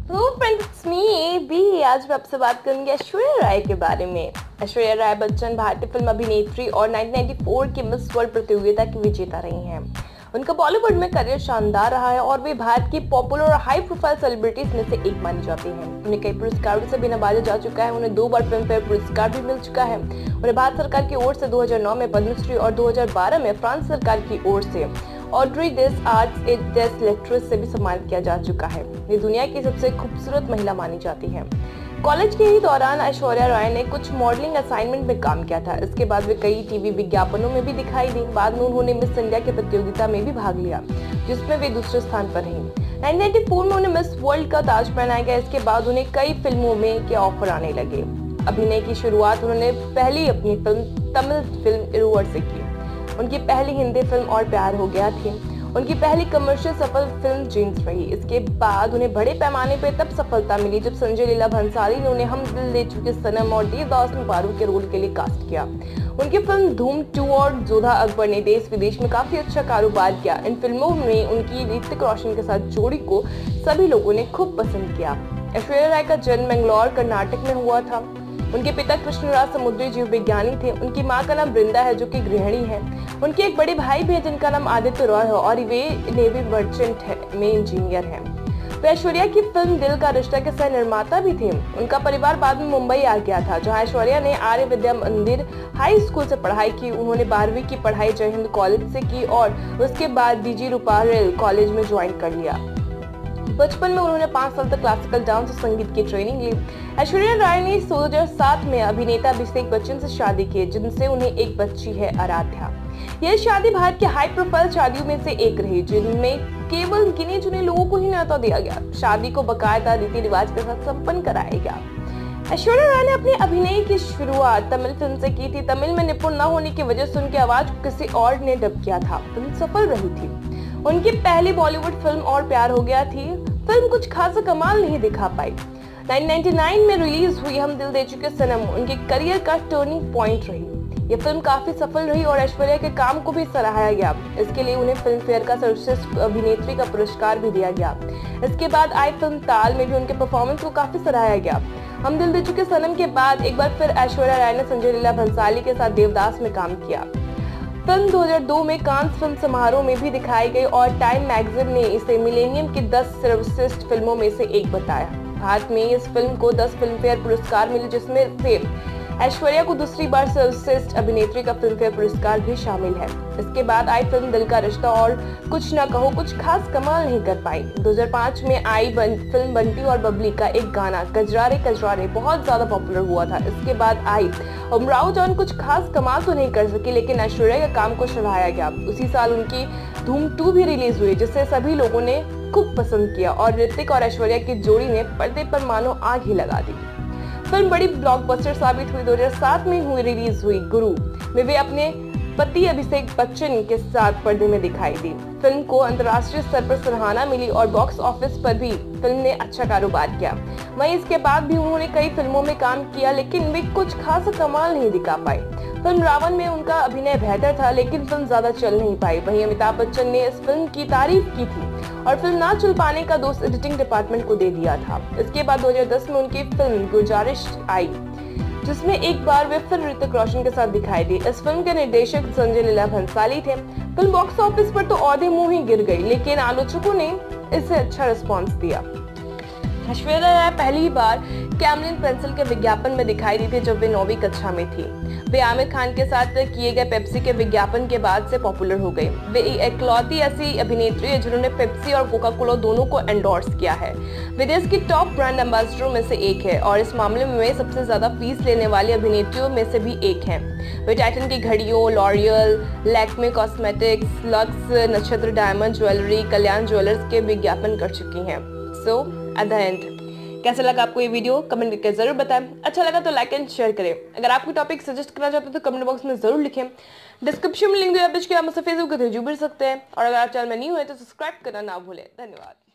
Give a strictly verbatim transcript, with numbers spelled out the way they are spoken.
Hello friends, it's me B. आज मैं आपसे बात करूंगी ऐश्वर्या राय के बारे में। ऐश्वर्या राय बच्चन भारतीय फिल्म अभिनेत्री और उन्नीस सौ चौरानवे की मिस वर्ल्ड प्रतियोगिता की विजेता रही हैं। उनका बॉलीवुड में करियर शानदार रहा है और वे भारत की पॉपुलर और हाई प्रोफाइल सेलिब्रिटीज में से एक मानी जाती हैं। उन्हें कई पुरस्कारों से भी नवाजा जा चुका है। उन्हें दो बार फिल्म फेयर पुरस्कार भी मिल चुका है। उन्हें भारत सरकार की ओर से दो हज़ार नौ में पद्मश्री और दो हज़ार बारह में फ्रांस सरकार की ओर से Ordre des Arts et des Lettres से भी सम्मानित किया जा चुका है। ये दुनिया की सबसे खूबसूरत महिला मानी जाती है। कॉलेज के ही दौरान ऐश्वर्या राय ने कुछ मॉडलिंग असाइनमेंट में काम किया था। इसके बाद वे कई टीवी विज्ञापनों में भी दिखाई दी। बाद में उन्होंने मिस इंडिया की प्रतियोगिता में भी भाग लिया, जिसमें वे दूसरे स्थान पर रहीं। उन्नीस सौ चौरानवे में उन्हें मिस वर्ल्ड का ताज पहनाया गया। इसके बाद उन्हें कई फिल्मों में के ऑफर आने लगे। अभिनय की शुरुआत उन्होंने पहली अपनी फिल्म तमिल फिल्म इरुवर से की। उनकी पहली हिंदी फिल्म और प्यार हो गया थी। उनकी पहली कमर्शियल सफल फिल्म जीन्स रही। इसके बाद उन्हें बड़े पैमाने पर तब सफलता मिली जब संजय लीला भंसाली ने उन्हें हम दिल दे चुके सनम और देवदास में पारू के रोल के लिए कास्ट किया। उनकी फिल्म धूम टू और जोधा अकबर ने देश विदेश में काफी अच्छा कारोबार किया। इन फिल्मों में उनकी ऋतिक रोशन के साथ जोड़ी को सभी लोगों ने खूब पसंद किया। ऐश्वर्या राय का जन्म बेंगलोर कर्नाटक में हुआ था। उनके पिता कृष्णराज समुद्री जीव विज्ञानी थे। उनकी मां का नाम वृंदा है, जो कि गृहिणी है। उनके एक बड़े भाई भी है जिनका नाम आदित्य रॉय है और वे नेवी मर्चेंट है, में इंजीनियर हैं। वे ऐश्वर्या की फिल्म दिल का रिश्ता के सह निर्माता भी थे। उनका परिवार बाद में मुंबई आ गया था, जहां ऐश्वर्या ने आर्य विद्या मंदिर हाई स्कूल से पढ़ाई की। उन्होंने बारहवीं की पढ़ाई जय हिंद कॉलेज से की और उसके बाद डीजी रूपारेल कॉलेज में ज्वाइन कर लिया। बचपन में उन्होंने पाँच साल तक क्लासिकल डांस और संगीत की ट्रेनिंग ली। ऐश्वर्या राय ने दो हज़ार सात में अभिनेता अभिषेक बच्चन से शादी की, जिनसे उन्हें एक बच्ची है, आराध्या। यह शादी भारत के हाई प्रोफाइल शादियों में से एक रही, जिनमें केवल गिने चुने लोगों को ही न्योता दिया गया। शादी को बाकायदा रीति रिवाज के साथ संपन्न कराया गया। ऐश्वर्या राय ने अपने अभिनय की शुरुआत तमिल फिल्म से की थी। तमिल में निपुण न होने की वजह से उनकी आवाज को किसी और ने डब किया था। फिल्म सफल रही थी। उनकी पहली बॉलीवुड फिल्म और प्यार हो गया थी। फिल्म कुछ खासा कमाल नहीं दिखा पाई। उन्नीस सौ निन्यानवे में रिलीज हुई हम दिल दे चुके सनम उनके करियर का टर्निंग पॉइंट रही। ये फिल्म काफी सफल रही और ऐश्वर्या के काम को भी सराहा गया। इसके लिए उन्हें फिल्म फेयर का सर्वश्रेष्ठ अभिनेत्री का पुरस्कार भी दिया गया। इसके बाद आई फिल्म ताल में भी उनके परफॉर्मेंस को काफी सराहा गया। हम दिल दे चुके सनम के बाद एक बार फिर ऐश्वर्या राय ने संजय लीला भंसाली के साथ देवदास में काम किया। फिल्म दो हज़ार दो में कांस फिल्म समारोह में भी दिखाई गई और टाइम मैगजीन ने इसे मिलेनियम की दस सर्वश्रेष्ठ फिल्मों में से एक बताया। भारत में इस फिल्म को दस फिल्म फेयर पुरस्कार मिले, जिसमें से ऐश्वर्या को दूसरी बार सर्वश्रेष्ठ अभिनेत्री का फिल्म फेयर पुरस्कार भी शामिल है। इसके बाद आई फिल्म दिल का रिश्ता और कुछ ना कहो कुछ खास कमाल नहीं कर पाई। दो हज़ार पाँच में आई बन, फिल्म बंटी और बबली का एक गाना कजरारे कजरारे बहुत ज्यादा पॉपुलर हुआ था। इसके बाद आई उमराव जान कुछ खास कमाल तो नहीं कर सकी, लेकिन ऐश्वर्या के काम को सराहाया गया। उसी साल उनकी धूम टू भी रिलीज हुई, जिसे सभी लोगों ने खूब पसंद किया और ऋतिक और ऐश्वर्या की जोड़ी ने पर्दे पर मानो आग ही लगा दी। फिल्म बड़ी ब्लॉकबस्टर साबित हुई। दो हज़ार सात में हुई रिलीज हुई गुरु में वे अपने पति अभिषेक बच्चन के साथ पर्दे में दिखाई दी। फिल्म को अंतर्राष्ट्रीय स्तर पर सराहना मिली और बॉक्स ऑफिस पर भी फिल्म ने अच्छा कारोबार किया। वहीं इसके बाद भी उन्होंने कई फिल्मों में काम किया, लेकिन वे कुछ खास कमाल नहीं दिखा पाए। फिल्म रावण में उनका अभिनय बेहतर था, लेकिन फिल्म ज्यादा चल नहीं पाई। वहीं अमिताभ बच्चन ने इस फिल्म की तारीफ की थी और फिल्म ना चल पाने का दोष एडिटिंग डिपार्टमेंट को दे दिया था। इसके बाद दो हज़ार दस में उनकी फिल्म गुजारिश आई, जिसमें एक बार वे फिर ऋतिक रोशन के साथ दिखाई दी। इस फिल्म के निर्देशक संजय लीला भंसाली थे। फिल्म बॉक्स ऑफिस पर तो औदे मुंह ही गिर गई, लेकिन आलोचकों ने इसे अच्छा रिस्पॉन्स दिया। ऐश्वर्या राय पहली बार कैमलिन पेंसिल के विज्ञापन में दिखाई दी थी जब वे नौवीं कक्षा में थी। वे आमिर खान के साथ किए गए पेप्सी के विज्ञापन के बाद से पॉपुलर हो गई। वे इकलौती ऐसी अभिनेत्री है जिन्होंने पेप्सी और कोका कोला दोनों को एंडोर्स किया है। वे देश की टॉप ब्रांड एम्बेसडरों में से एक है और इस मामले में वे सबसे ज्यादा फीस लेने वाली अभिनेत्रियों में से भी एक हैं। वे टाइटन की घड़ियों, L'Oreal, Lakme cosmetics, Lux, Nakshatra diamond jewellery, Kalyan jewellers के विज्ञापन कर चुकी हैं। सो एट द एंड, कैसा लगा आपको ये वीडियो कमेंट करके जरूर बताएं। अच्छा लगा तो लाइक एंड शेयर करें। अगर आपको टॉपिक सजेस्ट करना चाहते हो तो कमेंट बॉक्स में जरूर लिखें। डिस्क्रिप्शन में लिंक दिया है, आप मुझसे फेसबुक के थ्रू जुड़ सकते हैं और अगर आप चैनल में न्यू है तो सब्सक्राइब करना ना भूलें। धन्यवाद।